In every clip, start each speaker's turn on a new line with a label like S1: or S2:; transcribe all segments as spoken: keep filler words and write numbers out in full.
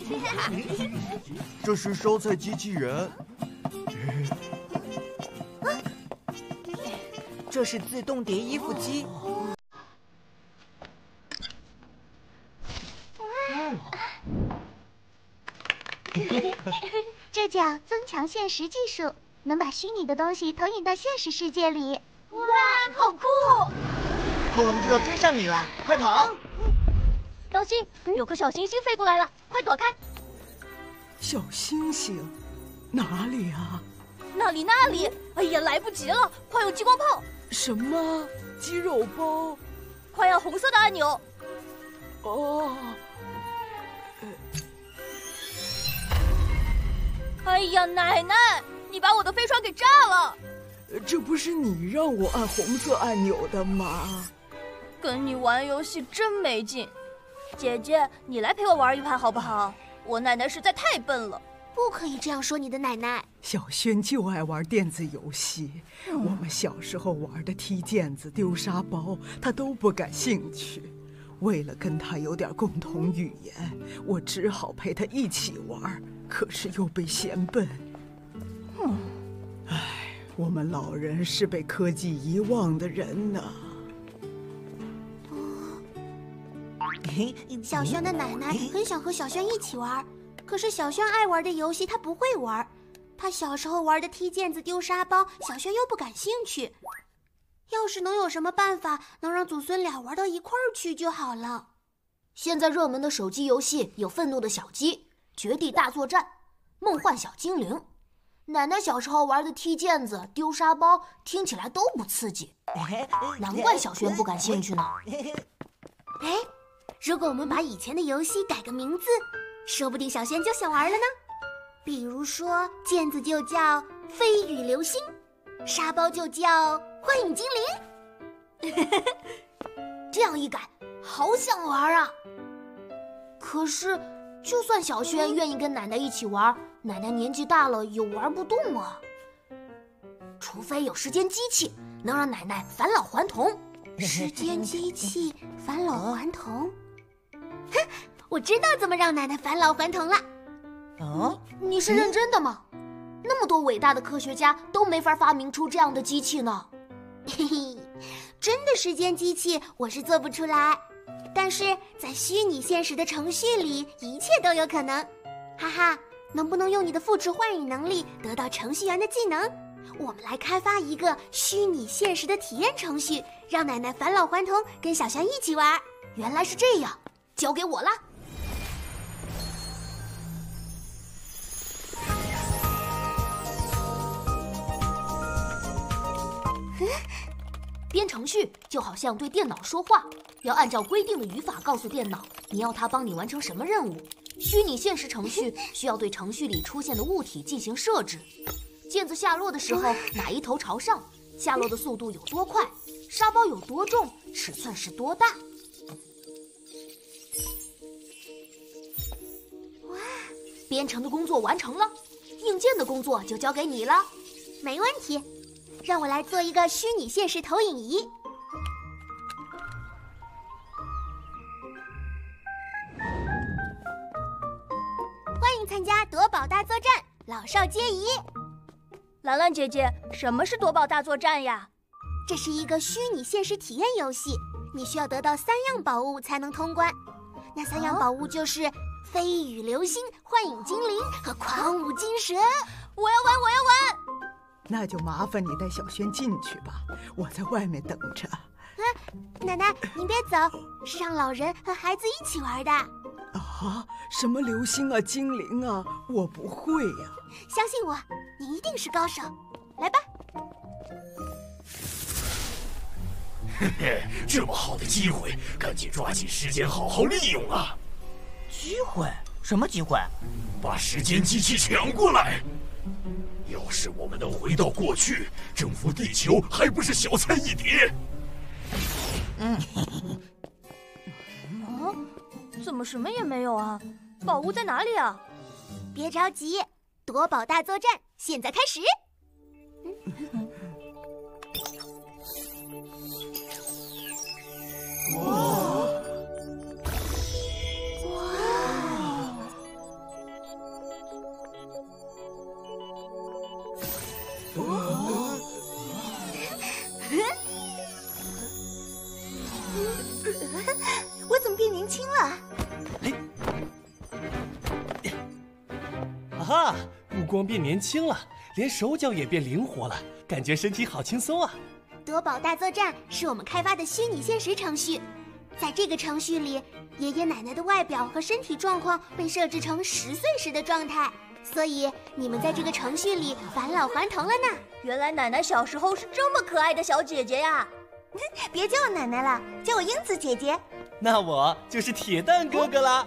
S1: 这是烧菜机器人。
S2: 这是自动叠衣服机。
S3: 这叫增强现实技术，能把虚拟的东西投影到现实世界里。
S4: 哇，好酷！
S5: 我们就要追上你了，快跑！
S4: 当心，有颗小行星飞过来了，快躲开！
S6: 小星星，哪里啊？
S4: 那里，那里！哎呀，来不及了，快用激光炮！
S6: 什么？鸡肉包？
S4: 快按红色的按钮。
S6: 哦。
S4: 哎呀，奶奶，你把我的飞船给炸了！
S6: 这不是你让我按红色按钮的吗？
S4: 跟你玩游戏真没劲。姐姐，你来陪我玩一盘好不好？我奶奶实在太笨了。
S3: 不可以这样说你的奶奶。
S6: 小轩就爱玩电子游戏，嗯、我们小时候玩的踢毽子、丢沙包，他都不感兴趣。为了跟他有点共同语言，我只好陪他一起玩，可是又被嫌笨。嗯，唉，我们老人是被科技遗忘的人呢。
S3: 小轩的奶奶很想和小轩一起玩，可是小轩爱玩的游戏他不会玩，他小时候玩的踢毽子、丢沙包，小轩又不感兴趣。要是能有什么办法能让祖孙俩玩到一块儿去就好了。
S7: 现在热门的手机游戏有《愤怒的小鸡》《绝地大作战》《梦幻小精灵》。奶奶小时候玩的踢毽子、丢沙包，听起来都不刺激，难怪小轩不感兴趣呢。
S3: 哎，如果我们把以前的游戏改个名字，说不定小轩就想玩了呢。比如说，毽子就叫飞羽流星，沙包就叫幻影精灵。
S7: 这样一改，好想玩啊！可是，就算小轩愿意跟奶奶一起玩，奶奶年纪大了也玩不动啊。除非有时间机器，能让奶奶返老还童。
S3: 时间机器返老还童？哼，我知道怎么让奶奶返老还童了。
S7: 哦，你是认真的吗？那么多伟大的科学家都没法发明出这样的机器呢。
S3: 嘿嘿，真的时间机器我是做不出来，但是在虚拟现实的程序里，一切都有可能。哈哈，能不能用你的复制幻影能力得到程序员的技能？我们来开发一个虚拟现实的体验程序，让奶奶返老还童，跟小轩一起玩。
S7: 原来是这样，交给我啦。编程序就好像对电脑说话，要按照规定的语法告诉电脑你要它帮你完成什么任务。虚拟现实程序需要对程序里出现的物体进行设置。毽子下落的时候哪一头朝上，下落的速度有多快，沙包有多重，尺寸是多大。
S3: 哇，
S7: 编程的工作完成了，硬件的工作就交给你了。
S3: 没问题，让我来做一个虚拟现实投影仪。欢迎参加夺宝大作战，老少皆宜。
S4: 兰兰姐姐，什么是夺宝大作战呀？
S3: 这是一个虚拟现实体验游戏，你需要得到三样宝物才能通关。那三样宝物就是飞羽流星、幻影精灵和狂舞金蛇。
S4: 我要玩，我要玩！
S6: 那就麻烦你带小轩进去吧，我在外面等着。
S3: 啊，奶奶，您别走，是让老人和孩子一起玩的。
S6: 啊，什么流星啊，精灵啊，我不会呀。
S3: 相信我，你一定是高手。来吧。
S8: 嘿嘿，这么好的机会，赶紧抓紧时间好好利用啊！
S5: 机会？什么机会？
S8: 把时间机器抢过来！要是我们能回到过去，征服地球还不是小菜一碟？
S4: 嗯。啊？怎么什么也没有啊？宝物在哪里啊？
S3: 别着急，夺宝大作战现在开始。
S6: 哇！
S3: 哇！ 我怎么变年轻了？
S9: 啊哈，不光变年轻了，连手脚也变灵活了，感觉身体好轻松啊！
S3: 夺宝大作战是我们开发的虚拟现实程序，在这个程序里，爷爷奶奶的外表和身体状况被设置成十岁时的状态，所以你们在这个程序里返老还童了呢。
S4: 原来奶奶小时候是这么可爱的小姐姐呀！
S3: 别叫我奶奶了，叫我英子姐姐。
S9: 那我就是铁蛋哥哥啦！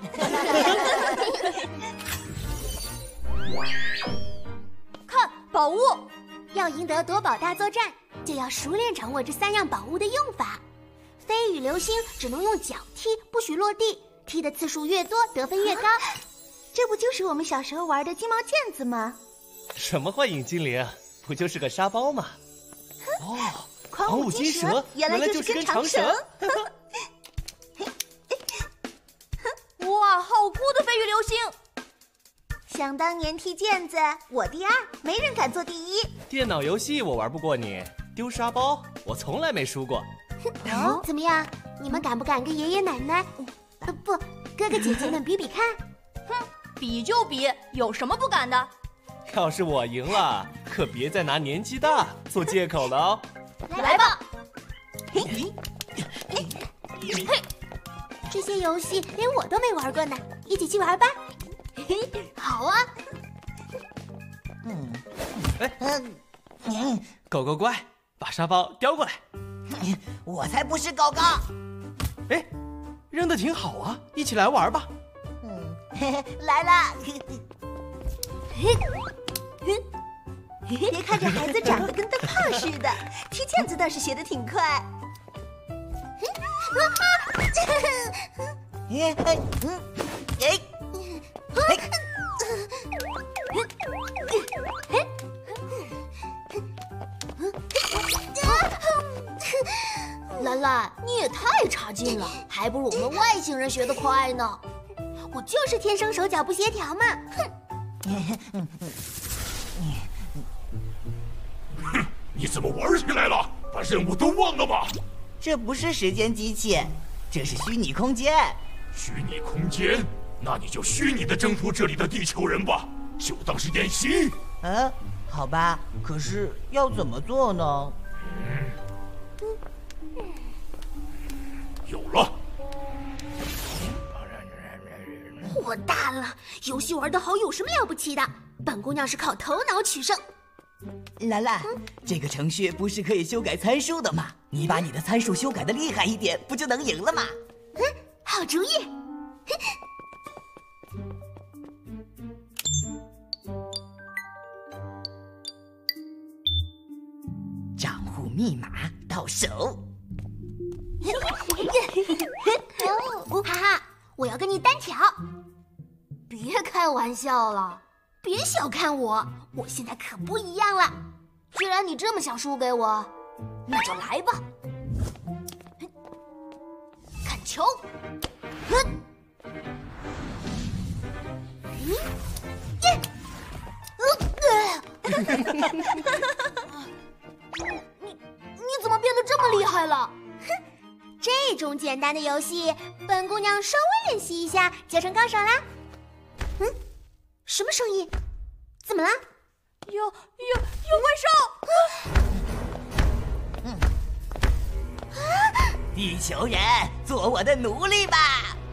S4: 看宝物，
S3: 要赢得夺宝大作战，就要熟练掌握这三样宝物的用法。飞羽流星只能用脚踢，不许落地，踢的次数越多，得分越高。这不就是我们小时候玩的金毛毽子吗？
S9: 什么幻影精灵，不就是个沙包吗？哦，
S3: 狂舞金蛇
S9: 原来就是根长绳。
S4: 哇，好酷的飞羽流星！
S3: 想当年踢毽子，我第二，没人敢做第一。
S9: 电脑游戏我玩不过你，丢沙包我从来没输过。
S3: 哦，怎么样？你们敢不敢跟爷爷奶奶，呃不，哥哥姐姐们比比看？
S4: 哼，比就比，有什么不敢的？
S9: 要是我赢了，可别再拿年纪大做借口了哦。
S4: 来吧！
S3: 嘿，嘿，这些游戏连我都没玩过呢，一起去玩吧。嘿，好啊。
S9: 嗯，哎，嗯，狗狗乖，把沙包叼过来。
S5: 我才不是狗狗。
S9: 哎，扔得挺好啊，一起来玩吧。
S5: 嗯，来啦。
S3: 别看这孩子长得跟灯泡似的，踢毽子倒是学得挺快。
S5: 哎哎嗯哎哎。
S7: 兰兰，你也太差劲了，还不如我们外星人学得快呢。
S3: 我就是天生手脚不协调嘛，哼！
S8: 哼，你怎么玩起来了？把任务都忘了吗？
S5: 这不是时间机器，这是虚拟空间。
S8: 虚拟空间？那你就虚拟的征服这里的地球人吧，就当是演习。
S5: 嗯，好吧，可是要怎么做呢？
S8: 嗯，有了。
S3: 我大了，游戏玩得好有什么了不起的？本姑娘是靠头脑取胜。
S5: 兰兰，嗯、这个程序不是可以修改参数的吗？你把你的参数修改的厉害一点，不就能赢了吗？
S3: 嗯，好主意。
S5: 账户密码到手。
S3: 哦，哈哈，我要跟你单挑。
S7: 别开玩笑了，
S3: 别小看我，我现在可不一样了。
S7: 既然你这么想输给我，那就来吧。看球，
S3: 嗯，嗯，耶，呃，
S7: 你你怎么变得这么厉害了？
S3: 哼，这种简单的游戏，本姑娘稍微练习一下就成高手啦。嗯，什么声音？怎么了？
S4: 有有有怪兽！
S5: 嗯，地球人，做我的奴隶吧！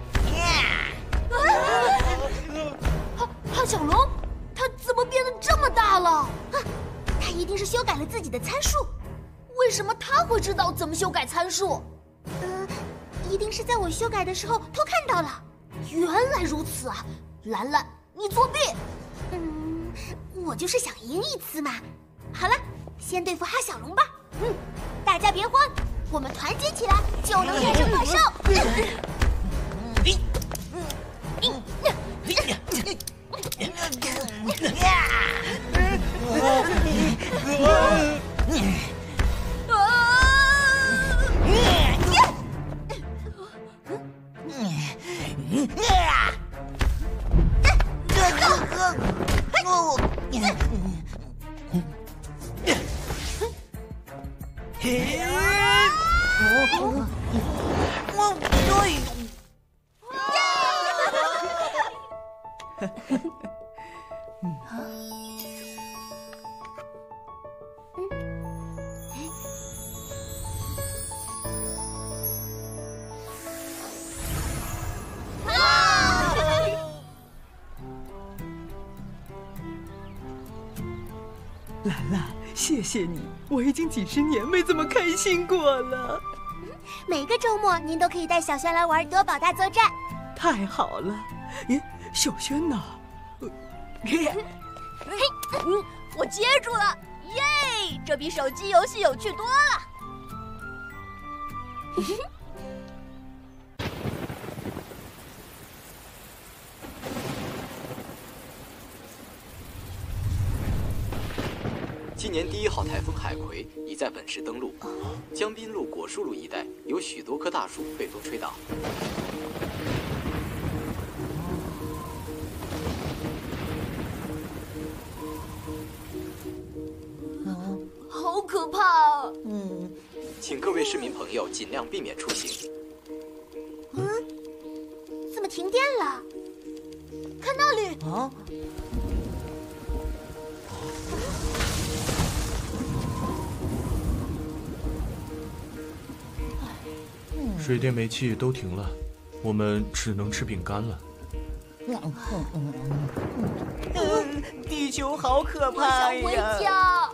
S7: 哈哈小龙，他怎么变得这么大了？啊，
S3: 他一定是修改了自己的参数。
S7: 为什么他会知道怎么修改参数？
S3: 呃，一定是在我修改的时候偷看到了。
S7: 原来如此啊！兰兰，你作弊！
S3: 嗯，我就是想赢一次嘛。好了，先对付哈小龙吧。嗯，大家别慌，我们团结起来就能战胜怪兽。
S6: 兰兰，谢谢你，我已经几十年没这么开心过了。
S3: 每个周末您都可以带小轩来玩夺宝大作战。
S6: 太好了！咦，小轩呢？
S4: 嘿，嗯，我接住了，耶！这比手机游戏有趣多了。
S10: 今年第一号台风海葵已在本市登陆，江滨路、果树路一带有许多棵大树被风吹倒。
S7: 好可怕啊！
S10: 嗯，请各位市民朋友尽量避免出行。
S3: 嗯，怎么停电了？
S7: 看那里！
S2: 啊！
S1: 水电煤气都停了，我们只能吃饼干了。
S5: 嗯，地球好可怕呀！
S7: 我想回家。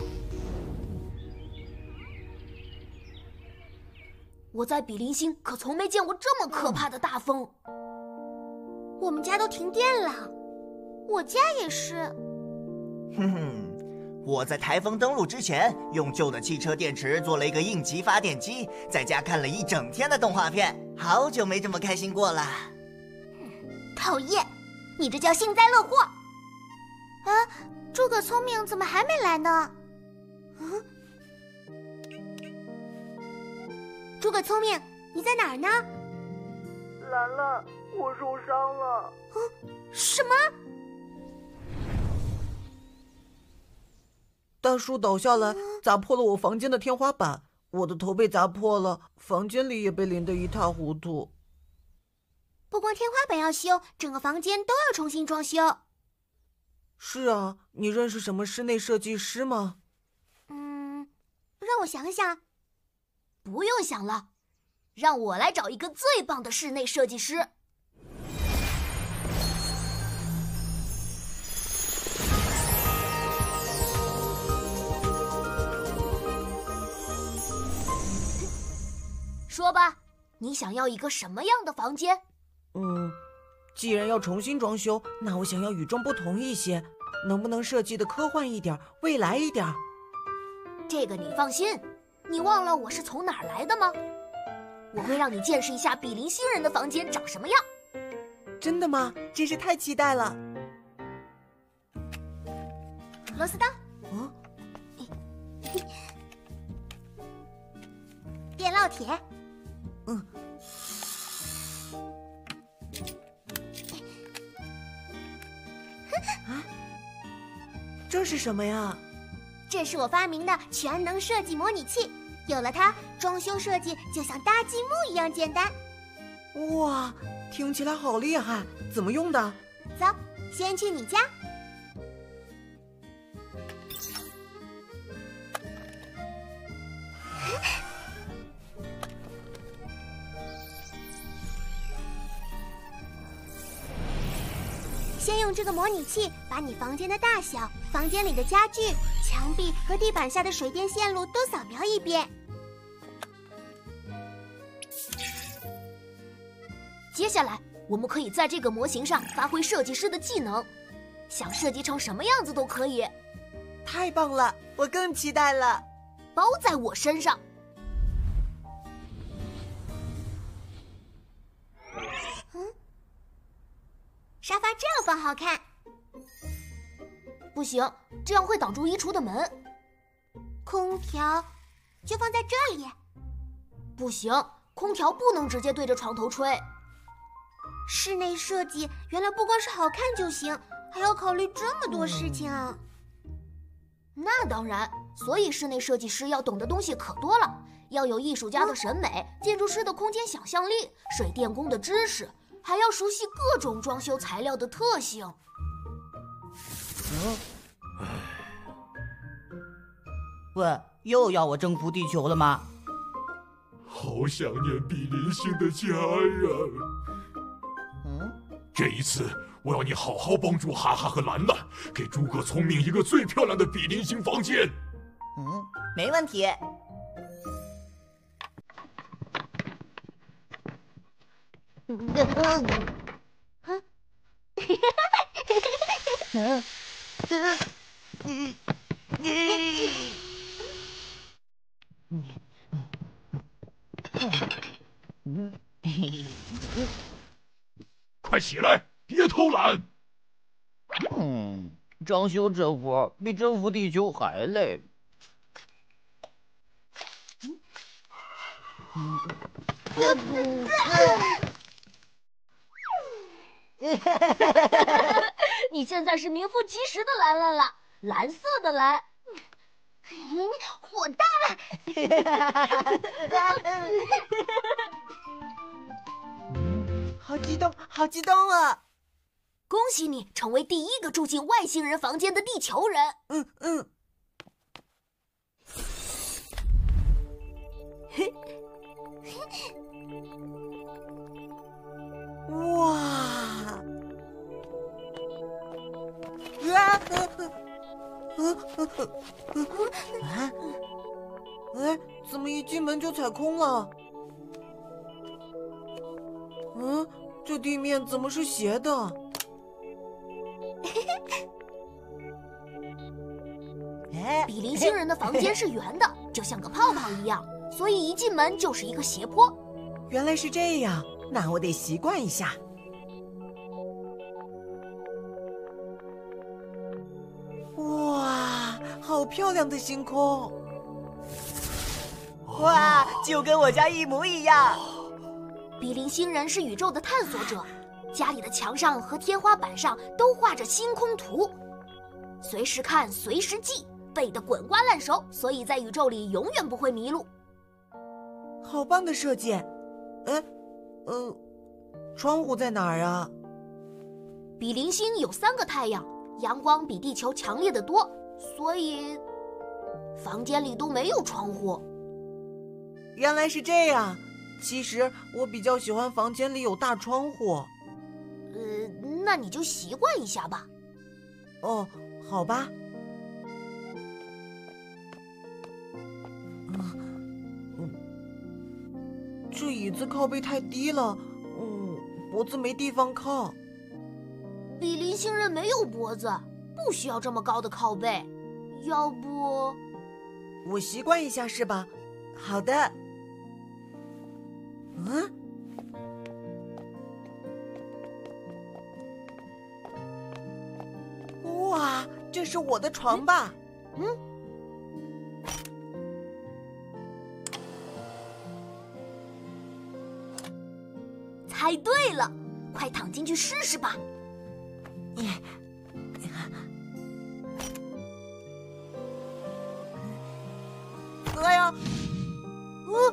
S7: 我在比邻星可从没见过这么可怕的大风。
S3: 我们家都停电了，我家也是。
S2: 哼哼，我在台风登陆之前，用旧的汽车电池做了一个应急发电机，在家看了一整天的动画片，好久没这么开心过了。
S3: 讨厌，你这叫幸灾乐祸。啊，诸葛聪明怎么还没来呢？嗯，诸葛聪明，你在哪儿呢？
S11: 兰兰，我受伤了。
S3: 嗯，什么？
S11: 大树倒下来，砸破了我房间的天花板，我的头被砸破了，房间里也被淋得一塌糊涂。
S3: 不光天花板要修，整个房间都要重新装修。
S11: 是啊，你认识什么室内设计师吗？
S3: 嗯，让我想想。
S7: 不用想了，让我来找一个最棒的室内设计师。说吧，你想要一个什么样的房间？
S11: 嗯，既然要重新装修，那我想要与众不同一些，能不能设计的科幻一点，未来一点？
S7: 这个你放心，你忘了我是从哪儿来的吗？我会让你见识一下比邻星人的房间长什么样。
S11: 真的吗？真是太期待了。
S3: 螺丝刀，
S11: 嗯，
S3: 电烙铁，
S11: 嗯。啊，这是什么呀？
S3: 这是我发明的全能设计模拟器，有了它，装修设计就像搭积木一样简单。
S11: 哇，听起来好厉害！怎么用的？
S3: 走，先去你家。先用这个模拟器把你房间的大小、房间里的家具、墙壁和地板下的水电线路都扫描一遍。
S7: 接下来，我们可以在这个模型上发挥设计师的技能，想设计成什么样子都可以。
S11: 太棒了，我更期待了。
S7: 包在我身上。
S3: 嗯，沙发这样放好看。
S7: 不行，这样会挡住衣橱的门。
S3: 空调就放在这里。
S7: 不行，空调不能直接对着床头吹。
S3: 室内设计原来不光是好看就行，还要考虑这么多事情啊！
S7: 嗯、那当然，所以室内设计师要懂的东西可多了，要要有艺术家的审美、建筑师的空间想象力、水电工的知识，还要熟悉各种装修材料的特性。
S12: 嗯，喂，又要我征服地球了吗？
S8: 好想念比邻星的家人。
S12: 嗯，
S8: 这一次我要你好好帮助哈哈和兰兰，给诸葛聪明一个最漂亮的比邻星房间。
S12: 嗯，没问题。
S3: 嗯，
S8: 快起来，别偷懒！
S12: 嗯，装修这活比征服地球还累。
S7: 你现在是名副其实的兰兰了，蓝色的蓝。
S3: 火大！
S11: 好激动，好激动啊！
S7: 恭喜你成为第一个住进外星人房间的地球人。
S11: 嗯嗯。嘿，哇！啊！啊！哎，怎么一进门就踩空了？嗯，这地面怎么是斜的？
S7: 比邻星人的房间是圆的，就像个泡泡一样，所以一进门就是一个斜坡。
S11: 原来是这样，那我得习惯一下。哇，好漂亮的星空！
S5: 哇，就跟我家一模一样。
S7: 比邻星人是宇宙的探索者，家里的墙上和天花板上都画着星空图，随时看，随时记，背得滚瓜烂熟，所以在宇宙里永远不会迷路。
S11: 好棒的设计！哎，呃，窗户在哪儿啊？
S7: 比邻星有三个太阳，阳光比地球强烈的多，所以房间里都没有窗户。
S11: 原来是这样。其实我比较喜欢房间里有大窗户。
S7: 呃，那你就习惯一下吧。
S11: 哦，好吧。嗯，这椅子靠背太低了，嗯，脖子没地方靠。
S7: 比邻星人没有脖子，不需要这么高的靠背。要不，
S11: 我习惯一下是吧？好的。嗯，哇，这是我的床吧？
S7: 嗯，猜对了，快躺进去试试吧。
S11: 哎呀，呃。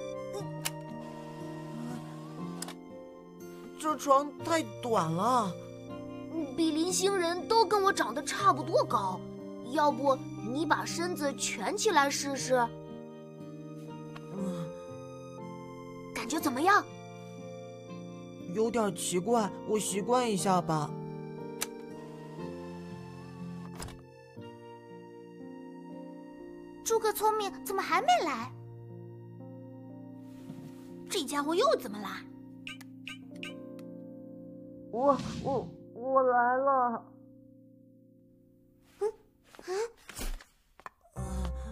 S11: 这床太短了，
S7: 比邻星人都跟我长得差不多高，要不你把身子蜷起来试试？
S11: 嗯，
S7: 感觉怎么样？
S11: 有点奇怪，我习惯一下吧。
S3: 诸葛聪明怎么还没来？这家伙又怎么啦？
S11: 我我我来了。
S3: 嗯嗯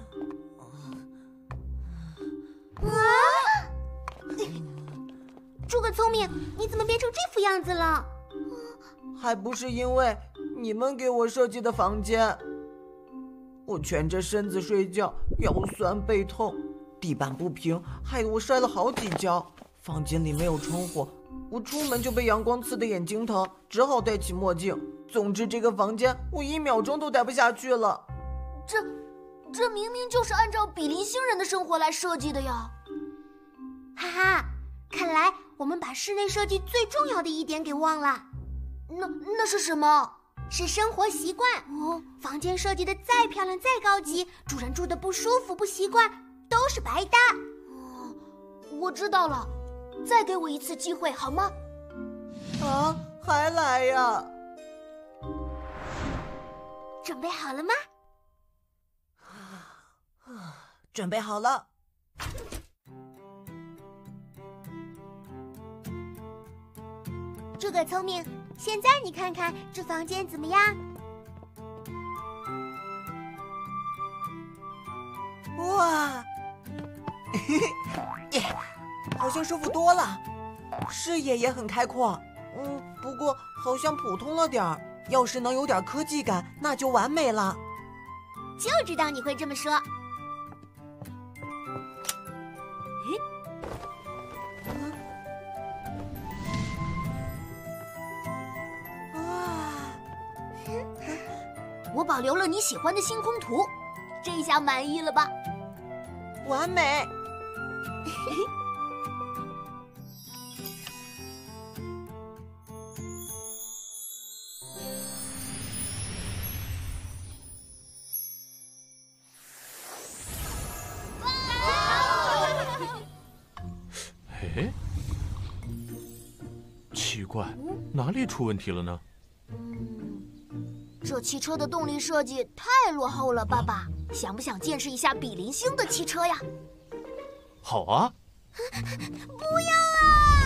S3: 啊！诸葛聪明，你怎么变成这副样子了？
S11: 还不是因为你们给我设计的房间。我蜷着身子睡觉，腰酸背痛，地板不平，害得我摔了好几跤。房间里没有窗户。我出门就被阳光刺得眼睛疼，只好戴起墨镜。总之，这个房间我一秒钟都待不下去了。
S7: 这， 这明明就是按照比邻星人的生活来设计的呀！
S3: 哈哈，看来我们把室内设计最重要的一点给忘了。
S7: 那那是什么？
S3: 是生活习惯。哦，房间设计的再漂亮再高级，主人住的不舒服不习惯，都是白搭。
S7: 哦，我知道了，再给我一次机会好吗？
S11: 啊，还来呀？
S3: 准备好了吗？
S11: 准备好了。
S3: 诸葛聪明，现在你看看这房间怎么样？
S11: 哇，好像舒服多了，视野也很开阔。嗯，不过好像普通了点儿。要是能有点科技感，那就完美了。
S3: 就知道你会这么说。
S7: 我保留了你喜欢的星空图，这下满意了吧？
S11: 完美。
S1: 哎，奇怪，哪里出问题了呢？
S7: 这汽车的动力设计太落后了，爸爸，想不想见识一下比邻星的汽车呀？
S1: 好啊！
S3: 不要啊！